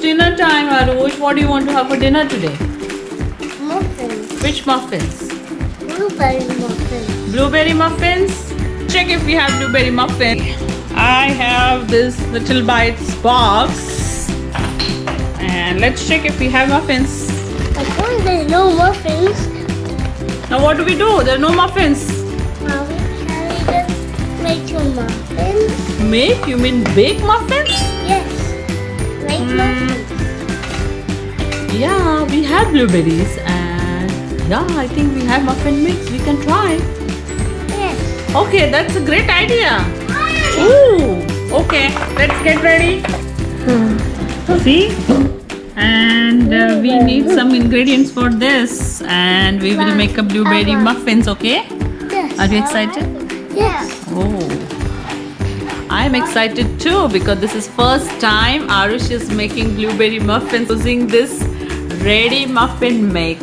dinner time, Arush. What do you want to have for dinner today? Muffins. Which muffins? Blueberry muffins. Blueberry muffins? Check if we have blueberry muffin. I have this Little Bites box. And let's check if we have muffins. I thought there's no muffins. Now what do we do? There are no muffins. Now can we just make some muffins? Make? You mean bake muffins? Yes. Make muffins. Yeah, we have blueberries and yeah, I think we have muffin mix. We can try. Yes. Okay, that's a great idea. Ooh. Okay, let's get ready. See? And we need some ingredients for this and we will make a blueberry muffins, okay? Yes. Are you excited? Yes. Oh. I'm excited too because this is first time Arush is making blueberry muffins using this ready muffin mix.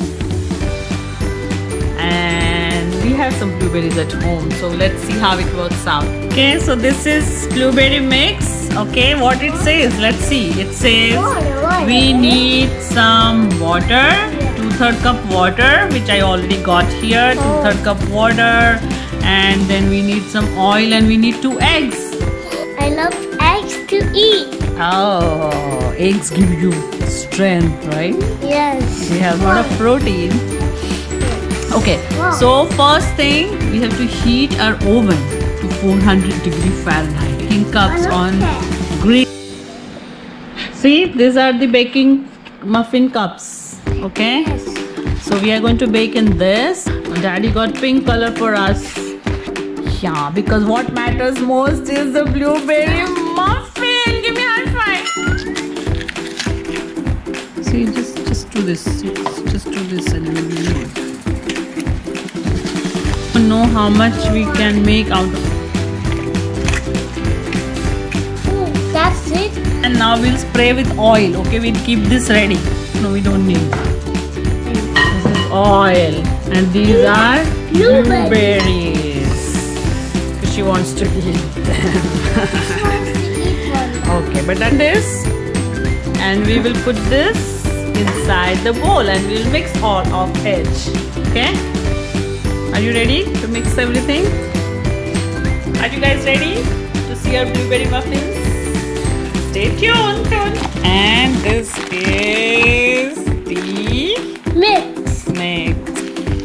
And we have some blueberries at home, so let's see how it works out. Okay, so this is blueberry mix. Okay, what it says, let's see. It says we need some water, 2/3 cup water, which I already got here, 2/3 cup water, and then we need some oil and we need 2 eggs. I love eggs to eat. Oh, eggs give you strength, right? Yes. They have a lot of protein. Okay, so first thing we have to heat our oven to 400°F. Baking cups on green. See, these are the baking muffin cups. Okay, so we are going to bake in this. Daddy got pink color for us. Yeah, because what matters most is the blueberry muffin. Give me a high five. See, just do this. Just do this and we will know. Know how much we can make out of it. That's it. And now we'll spray with oil. Okay, we'll keep this ready. No, we don't need. This is oil, and these are blueberries. She wants to eat them. Okay, but then this, and we will put this inside the bowl, and we'll mix all of it. Okay. Are you ready to mix everything? Are you guys ready to see our blueberry muffins? Stay tuned. And this is the Mix. mix.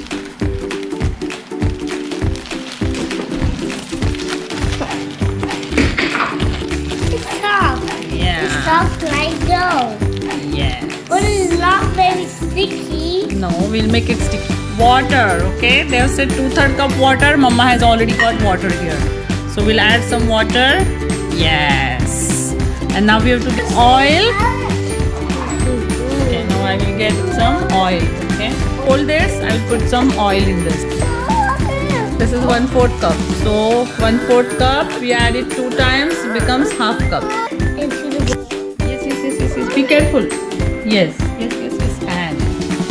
It's soft. Yeah. It's soft like dough. Yes. But it's not very sticky. No, we'll make it sticky. Water, okay? They have said 2/3 cup water. Mama has already got water here. So we'll add some water. Yes. And now we have to get oil. Okay, now I will get some oil. Okay. Hold this. I will put some oil in this. This is 1/4 cup. So 1/4 cup. We add it 2 times. It becomes half cup. Yes. Be careful. Yes. Add.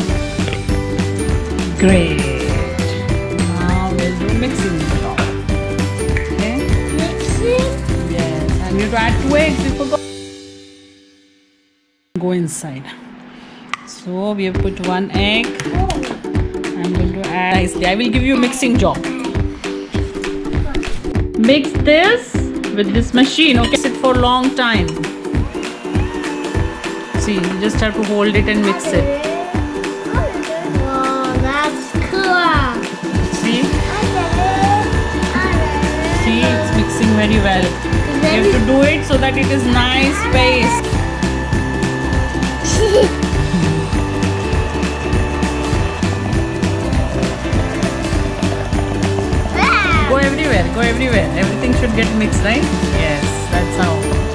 Great. Now we'll do mixing job. Okay. Mixing? Yes. And you have to add 2 eggs. We forgot. Go inside. So we have put 1 egg. I'm going to add nicely. I will give you a mixing job. Mix this with this machine. Okay. Sit for a long time. See, you just have to hold it and mix it. Oh, that's cool. See? See, it's mixing very well. You have to do it so that it is nice paste. Go everywhere. Everything should get mixed, right? Yes, that's how.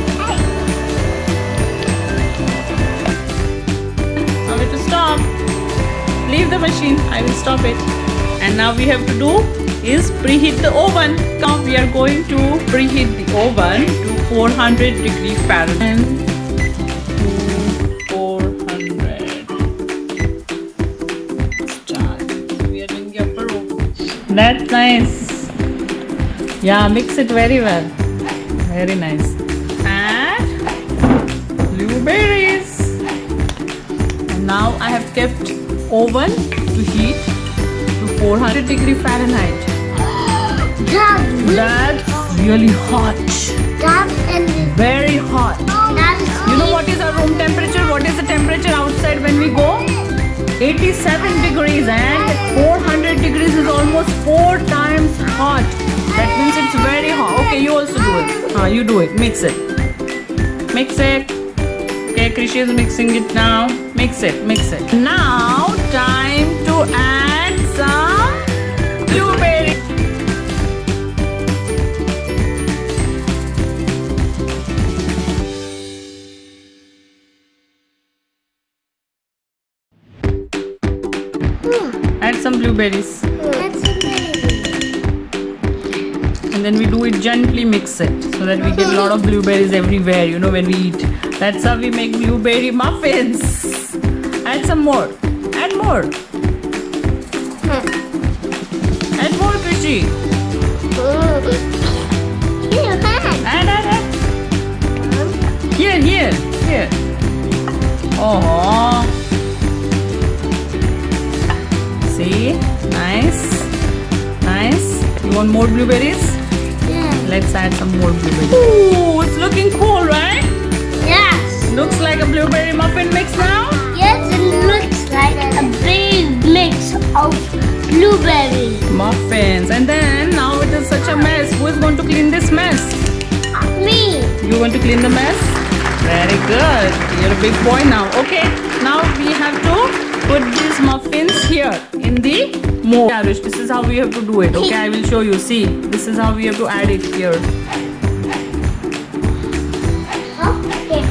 Now we have to stop. Leave the machine. I will stop it. And now we have to do is preheat the oven. Now we are going to preheat the oven to 400°F. 400. Start. We are doing the upper oven. That's nice. Yeah, mix it very well. Very nice. And blueberries. Now I have kept oven to heat to 400 degree Fahrenheit. That's really hot. Very hot. You know what is our room temperature? What is the temperature outside when we go? 87 degrees, and 400 degrees is almost 4 times hot. That means it's very hot. Okay, you also do it. You do it. Mix it. Mix it. Okay, Krishi is mixing it now. Mix it. Mix it. Now, time to add some blueberry. Add some blueberries. And then we do it gently, mix it so that we get a lot of blueberries everywhere, you know, when we eat. That's how we make blueberry muffins. Add some more. Add more. Add more, Krishi. Add. Here. Oh. See? Nice. You want more blueberries? Let's add some more blueberries. Ooh, it's looking cool, right? Yes. Looks like a blueberry muffin mix now? Yes, it looks like a big mix of blueberry muffins. And then now it is such a mess. Who is going to clean this mess? Me. You want to clean the mess? Very good. You're a big boy now. Okay, now we have to put these muffins here in the mold. Arush, this is how we have to do it. Okay, I will show you. See, this is how we have to add it here. Okay.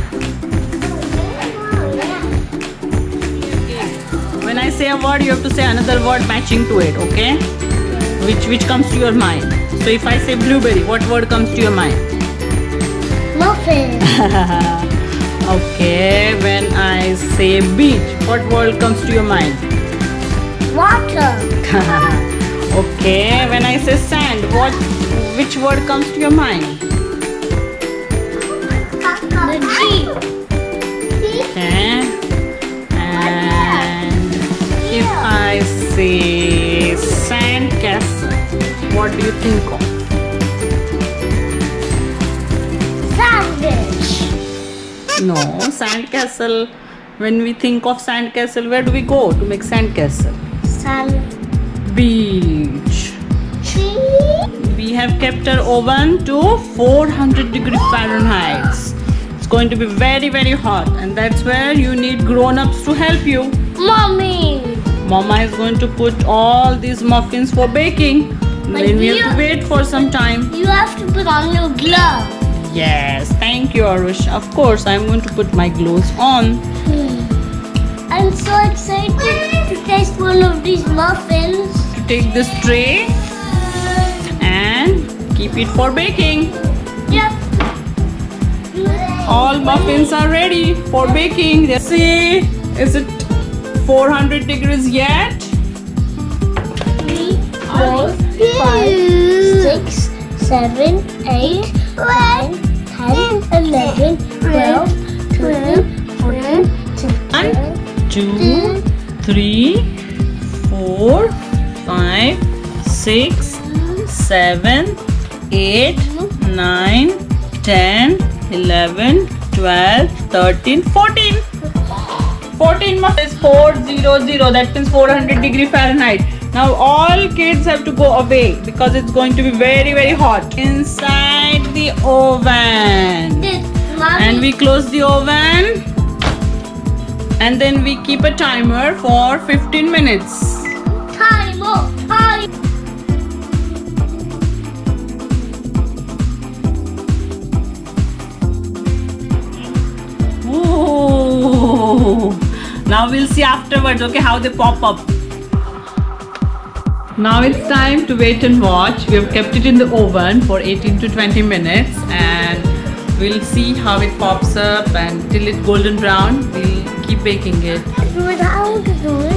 When I say a word, you have to say another word matching to it. Okay? Which comes to your mind? So if I say blueberry, what word comes to your mind? Muffin. Okay. When I say beach, what word comes to your mind? Water. Okay. When I say sand, which word comes to your mind? The Jeep. Okay. And if I say sand castle, what do you think of? Sandwich. No, sand castle. When we think of sand castle, where do we go to make sand castle? Beach. We have kept our oven to 400 degree Fahrenheit. It's going to be very, very hot, and that's where you need grown-ups to help you. Mommy. Mama is going to put all these muffins for baking. Then we have to wait for some time. You have to put on your glove. Yes, thank you, Arush. Of course, I'm going to put my gloves on. I'm so excited to taste one of these muffins. To take this tray and keep it for baking. Yep. All muffins are ready for baking. Let's see, is it 400 degrees yet? 3, 4, 5, 6, 7, 8, 9, 10, 11, 12, 13, 14, 15. 2, 3, 4, 5, 6, 7, 8, 9, 10, 11, 12, 13, 14. 14 muffins, 400. That means 400 degree Fahrenheit. Now all kids have to go away because it's going to be very, very hot inside the oven. And we close the oven. And then we keep a timer for 15 minutes. Time. Ooh. Now we'll see afterwards, okay, how they pop up. Now it's time to wait and watch. We have kept it in the oven for 18 to 20 minutes and we'll see how it pops up, and till it's golden brown, we'll keep baking it. Do it how to do it.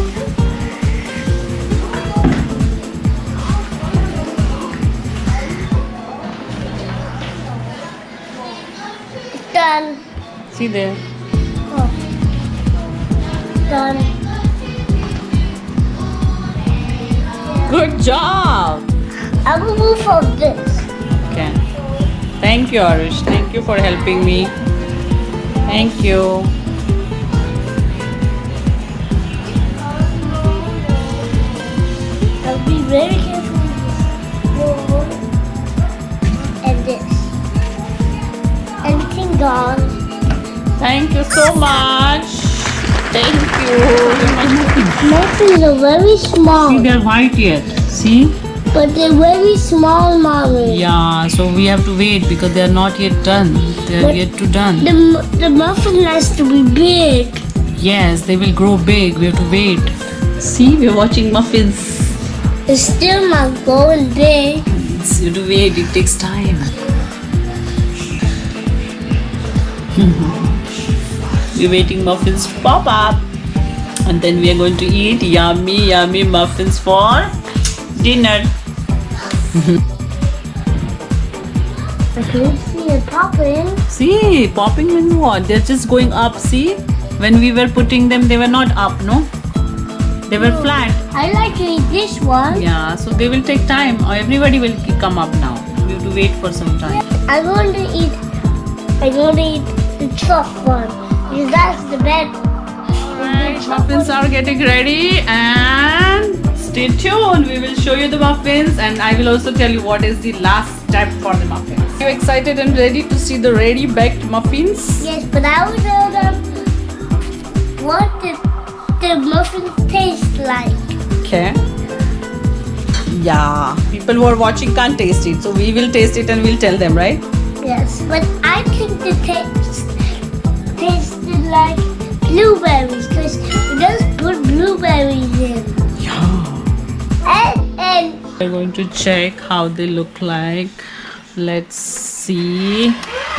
It's done. See there. Oh. done. Good job. I will move from this. Okay. Thank you, Arush. Thank you for helping me. Thank you. I'll be very careful with this. And this. Everything gone. Thank you so much. Thank you. Muffins are very small. See, they're white yet. See? But they're very small, Mommy. Yeah, so we have to wait because they are not yet done. They are But yet to done. The muffin has to be big. Yes, they will grow big. We have to wait. See, we're watching muffins. It's still not going big. You have to wait. It takes time. We're waiting muffins to pop up. And then we are going to eat yummy, yummy muffins for dinner. I can see it popping. See, popping means what? They're just going up. See, when we were putting them, they were not up, no? They were flat. I like to eat this one. Yeah, so they will take time. Everybody will come up now. We have to wait for some time. I want to eat the tough one because that's the best. Muffins are getting ready and stay tuned. We will show you the muffins and I will also tell you what is the last step for the muffins. Are you excited and ready to see the ready baked muffins? Yes, but I will tell them what the muffins taste like. Okay. Yeah, people who are watching can't taste it, so we will taste it and we'll tell them, right? Yes, but I think the taste tasted like blueberries because we just put blueberries in. Yeah. And We're going to check how they look like. Let's see.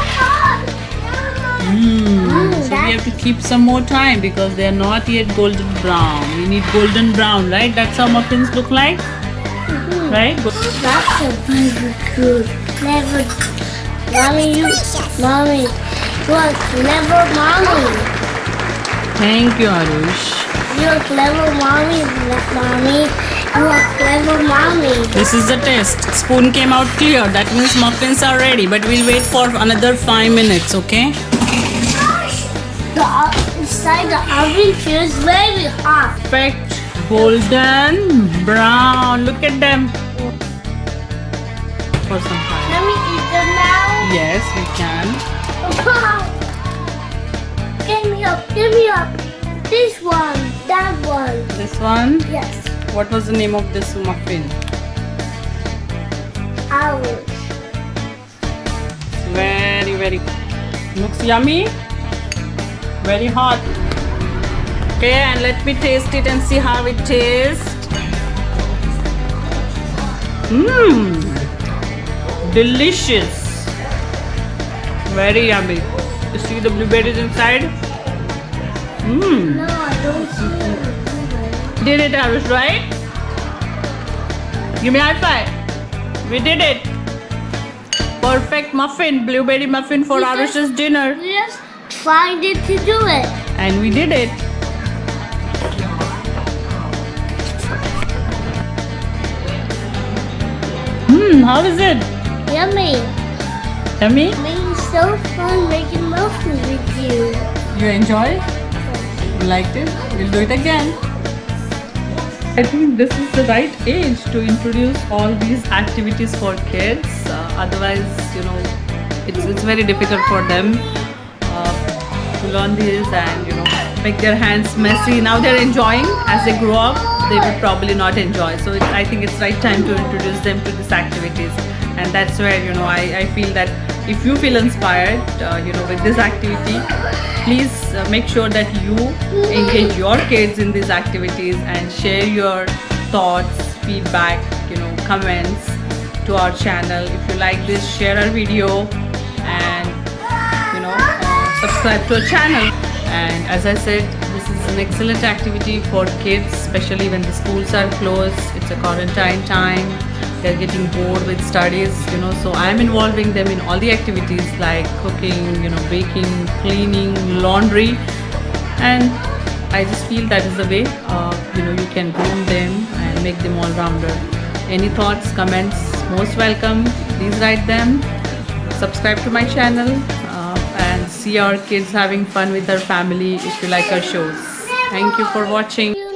So we have to keep some more time because they are not yet golden brown. We need golden brown, right? That's how muffins look like, right? that's a very good. Clever. Mommy, you are clever, Mommy. Thank you, Arush. You're a clever Mommy, Mommy. You are clever Mommy. This is the test. Spoon came out clear. That means muffins are ready. But we'll wait for another 5 minutes, okay? The inside the oven feels very hot. Perfect. Golden brown. Look at them. For some time. Let me eat them now. Yes, we can. Give me up. This one, that one. This one. Yes, What was the name of this muffin? ours. Very, very. Looks yummy. Very hot. Okay, and let me taste it and see how it tastes. Delicious. Very yummy. You see the blueberries inside? No, I don't see it. Did it, Arush, right? Give me a high five. We did it. Perfect muffin, blueberry muffin for Arush's dinner. We just tried it to do it. And we did it. How is it? Yummy. Yummy? It's so fun making muffins with you. You enjoyed? You liked it? We'll do it again. I think this is the right age to introduce all these activities for kids. Otherwise, you know, it's very difficult for them to learn this and, you know, make their hands messy. Now they're enjoying. As they grow up, they will probably not enjoy. So I think it's right time to introduce them to these activities. And that's where, you know, I feel that if you feel inspired, you know, with this activity, please make sure that you engage your kids in these activities and share your thoughts, feedback, you know, comments to our channel. If you like this, share our video and, you know, subscribe to our channel. And as I said, this is an excellent activity for kids, especially when the schools are closed. It's a quarantine time. They're getting bored with studies, you know, so I'm involving them in all the activities like cooking, you know, baking, cleaning, laundry, and I just feel that is the way you can groom them and make them all rounder. Any thoughts, comments, most welcome. Please write them. Subscribe to my channel and see our kids having fun with our family if you like our shows. Thank you for watching.